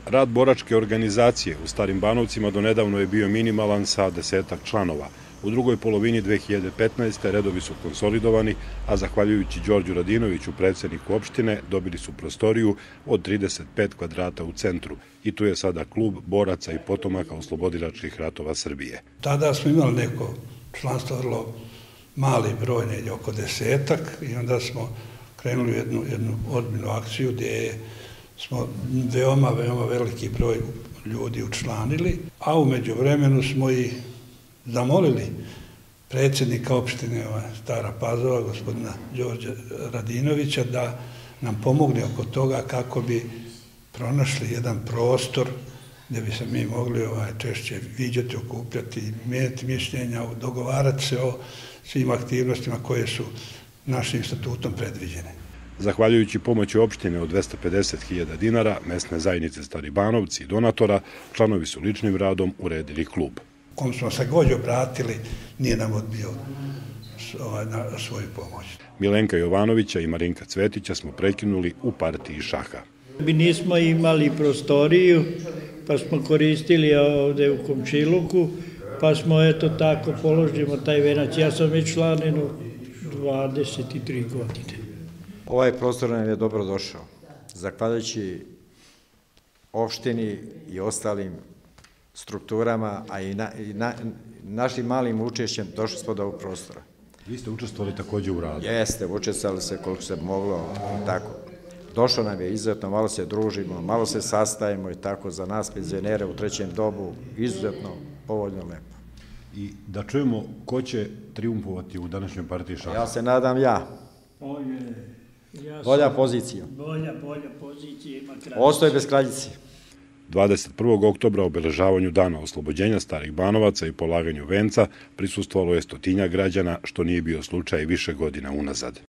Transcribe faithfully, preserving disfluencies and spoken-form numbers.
Rad boračke organizacije u Starim Banovcima donedavno je bio minimalan sa desetak članova. U drugoj polovini dve hiljade petnaeste. redovi su konsolidovani, a zahvaljujući Đorđu Radinoviću, predsjedniku opštine, dobili su prostoriju od trideset pet kvadrata u centru i tu je sada klub boraca i potomaka oslobodilačkih ratova Srbije. Tada smo imali neko članstvo vrlo mali broj, negdje oko desetak, i onda smo krenuli u jednu, jednu ozbiljnu akciju gdje smo veoma, veoma veliki broj ljudi učlanili, a u međuvremenu smo i zamolili predsjednika opštine Stara Pazova, gospodina Đorđa Radinovića, da nam pomogne oko toga kako bi pronašli jedan prostor gdje bi se mi mogli ovaj, češće viđati, okupljati, mijenjati mišljenja, dogovarati se o svim aktivnostima koje su našim statutom predviđene. Zahvaljujući pomoći opštine od dvesta pedeset hiljada dinara, mesne zajednice Stari Banovci i donatora, članovi su ličnim radom uredili klub. Kom smo se god obratili, nije nam odbio ovaj, na svoju pomoć. Milenka Jovanovića i Marinka Cvetića smo prekinuli u partiji šaha. Mi nismo imali prostoriju, pa smo koristili ovde u komšiluku, pa smo eto tako položimo taj venac. Ja sam već članen u dvadeset tri godine. Ovaj prostor nam je dobro došao. Zahvaljujući opštini i ostalim strukturama, a i, na, i na, našim malim učešćem došli smo do ovog prostora. Vi ste učestvovali također u radu? Jeste, učestvovali se koliko se moglo, tako. Došlo nam je izuzetno, malo se družimo, malo se sastajemo i tako za nas penzionere u trećem dobu, izuzetno povoljno lepo. I da čujemo ko će triumfovati u današnjoj partiji šaha? Ja se nadam ja. Ja bolja pozicija. Bolja, bolja pozicija ima kraljica. Ostoj bez kraljice. dvadeset prvog oktobra obeležavanju dana oslobođenja Starih Banovaca i polaganju venca prisustvovalo je stotinjak građana, što nije bio slučaj više godina unazad.